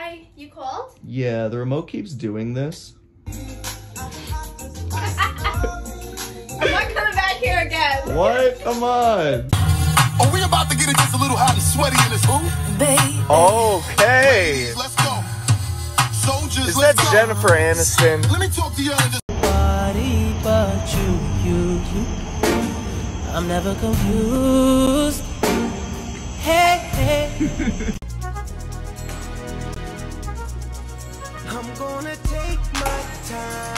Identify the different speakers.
Speaker 1: Hi, you called?
Speaker 2: Yeah, the remote keeps doing this.
Speaker 1: I'm not coming back here again.
Speaker 2: What? Come on.
Speaker 3: Are we about to get it just a little hot and sweaty in this room?
Speaker 4: Okay.
Speaker 3: Let's go. Soldiers,
Speaker 4: Is that Jennifer Aniston?
Speaker 3: Let me talk to you in just
Speaker 5: Nobody but you. I'm never confused. Hey. I'm gonna take my time.